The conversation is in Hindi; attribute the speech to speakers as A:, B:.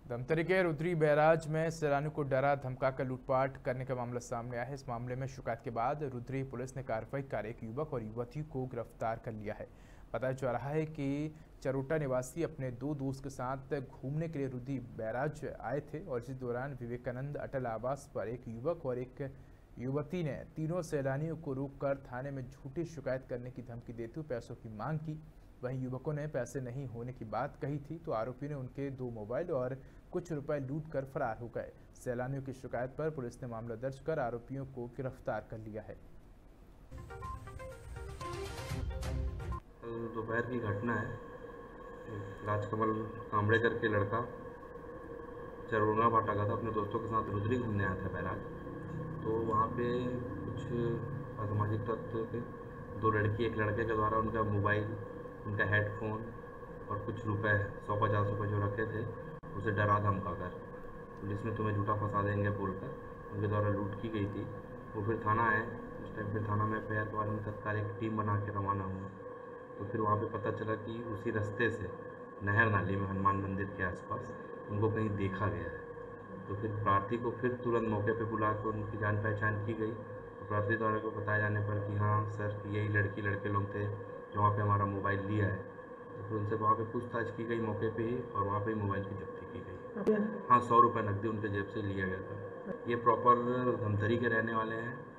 A: धमतरी के रुद्री बैराज में सैलानियों को डरा धमकाकर लूटपाट करने का मामला सामने आया है। इस मामले में शिकायत के बाद रुद्री पुलिस ने कार्रवाई कर एक युवक और युवती को गिरफ्तार कर लिया है। बताया जा रहा है कि चरोटा निवासी अपने दो दोस्त के साथ घूमने के लिए रुद्री बैराज आए थे और इसी दौरान विवेकानंद अटल आवास पर एक युवक और एक युवती ने तीनों सैलानियों को रोककर थाने में झूठी शिकायत करने की धमकी देते हुए पैसों की मांग की। वहीं युवकों ने पैसे नहीं होने की बात कही थी तो आरोपियों ने उनके 2 मोबाइल और कुछ रुपए लूट कर फरार हो गए। सैलानियों की शिकायत पर पुलिस ने मामला दर्ज कर आरोपियों को गिरफ्तार कर लिया है।
B: कल दोपहर की घटना है। राजकमल कांबड़े करके लड़का चरौना भाटा का था, अपने दोस्तों के साथ रुद्री घूमने आया था बैराज। तो वहाँ पे कुछ असामाजिक तत्व के 2 लड़की एक लड़के के द्वारा उनका मोबाइल, उनका हेडफोन और कुछ रुपए 100-50 रुपये जो रखे थे उसे डरा धमका कर पुलिस में तुम्हें झूठा फंसा देंगे बोलकर उनके द्वारा लूट की गई थी। वो फिर थाना आए। उस टाइम फिर थाना में एफआईआर के बारे में तत्काल एक टीम बना के रवाना हुआ। तो फिर वहाँ पे पता चला कि उसी रास्ते से नहर नाली में हनुमान मंदिर के आसपास उनको कहीं देखा गया है। तो फिर प्रार्थी को फिर तुरंत मौके पे बुला कर उनकी जान पहचान की गई। तो प्रार्थी द्वारा को बताए जाने पर कि हाँ सर, यही लड़की लड़के लोग थे जो वहाँ पे हमारा मोबाइल लिया है। तो फिर उनसे वहाँ पे पूछताछ की गई मौके पे ही, और वहाँ पे ही मोबाइल की जब्ती की गई। हाँ, 100 रुपये नकदी उनके जेब से लिया गया था। ये प्रॉपर धमतरी के रहने वाले हैं।